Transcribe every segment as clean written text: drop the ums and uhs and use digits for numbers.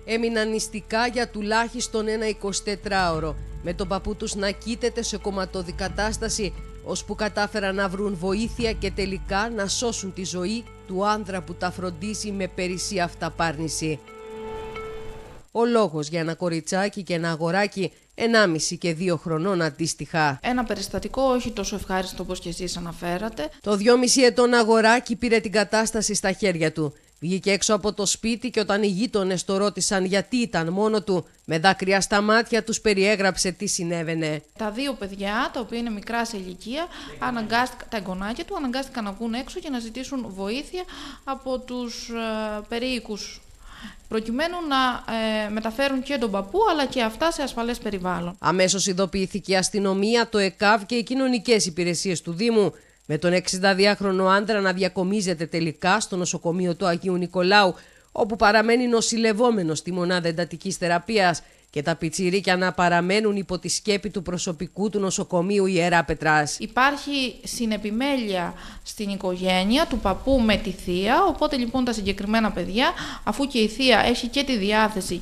έμειναν νηστικά για τουλάχιστον ένα 24ωρο, με τον παππού τους να κοίταται σε κομματώδη κατάσταση, ώσπου κατάφεραν να βρουν βοήθεια και τελικά να σώσουν τη ζωή του άνδρα που τα φροντίζει με περισσή αυταπάρνηση. Ο λόγος για ένα κοριτσάκι και ένα αγοράκι 1,5 και 2 χρονών αντίστοιχα. Ένα περιστατικό όχι τόσο ευχάριστο όπως και εσείς αναφέρατε. Το 2,5 ετών αγοράκι πήρε την κατάσταση στα χέρια του. Βγήκε έξω από το σπίτι και όταν οι γείτονες το ρώτησαν γιατί ήταν μόνο του, με δάκρυα στα μάτια τους περιέγραψε τι συνέβαινε. Τα 2 παιδιά, τα οποία είναι μικρά σε ηλικία, τα εγγονάκια του αναγκάστηκαν να βγουν έξω και να ζητήσουν βοήθεια από τους περίοικους, προκειμένου να μεταφέρουν και τον παππού αλλά και αυτά σε ασφαλές περιβάλλον. Αμέσως ειδοποιήθηκε η αστυνομία, το ΕΚΑΒ και οι κοινωνικές υπηρεσίες του Δήμου, με τον 62χρονο άντρα να διακομίζεται τελικά στο νοσοκομείο του Αγίου Νικολάου, όπου παραμένει νοσηλευόμενος στη μονάδα εντατικής θεραπείας, και τα πιτσιρίκια να παραμένουν υπό τη σκέπη του προσωπικού του νοσοκομείου Ιεράπετρας. Υπάρχει συνεπιμέλεια στην οικογένεια του παππού με τη θεία, οπότε λοιπόν τα συγκεκριμένα παιδιά, αφού και η θεία έχει και τη διάθεση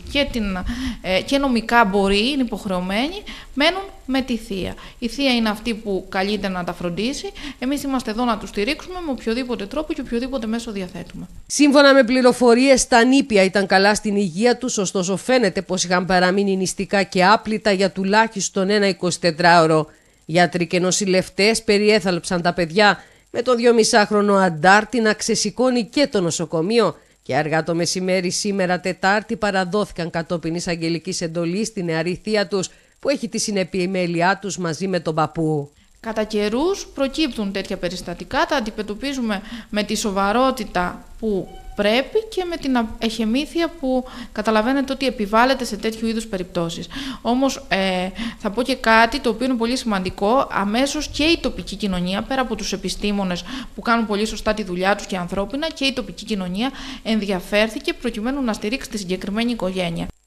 και νομικά μπορεί, είναι υποχρεωμένη, μένουν με τη θεία. Η θεία είναι αυτή που καλείται να τα φροντίσει. Εμείς είμαστε εδώ να τους στηρίξουμε με οποιοδήποτε τρόπο και οποιοδήποτε μέσο διαθέτουμε. Σύμφωνα με πληροφορίες, τα νήπια ήταν καλά στην υγεία τους, ωστόσο φαίνεται πως είχαν παραμείνει νηστικά και άπλυτα για τουλάχιστον ένα 24ωρο. Γιατροί και νοσηλευτές περιέθαλψαν τα παιδιά, με τον 2,5χρονο αντάρτη να ξεσηκώνει και το νοσοκομείο, και αργά το μεσημέρι σήμερα Τετάρτη παραδόθηκαν κατόπιν εισαγγελικής εντολής στη νεαρή θεία τους, που έχει τη συνεπιμέλειά τους μαζί με τον παππού. Κατά καιρούς προκύπτουν τέτοια περιστατικά, τα αντιμετωπίζουμε με τη σοβαρότητα που πρέπει και με την εχεμήθεια που καταλαβαίνετε ότι επιβάλλεται σε τέτοιου είδους περιπτώσεις. Όμως θα πω και κάτι το οποίο είναι πολύ σημαντικό. Αμέσως και η τοπική κοινωνία, πέρα από τους επιστήμονες που κάνουν πολύ σωστά τη δουλειά τους και ανθρώπινα, και η τοπική κοινωνία ενδιαφέρθηκε προκειμένου να στηρίξει τη συγκεκριμένη οικογένεια.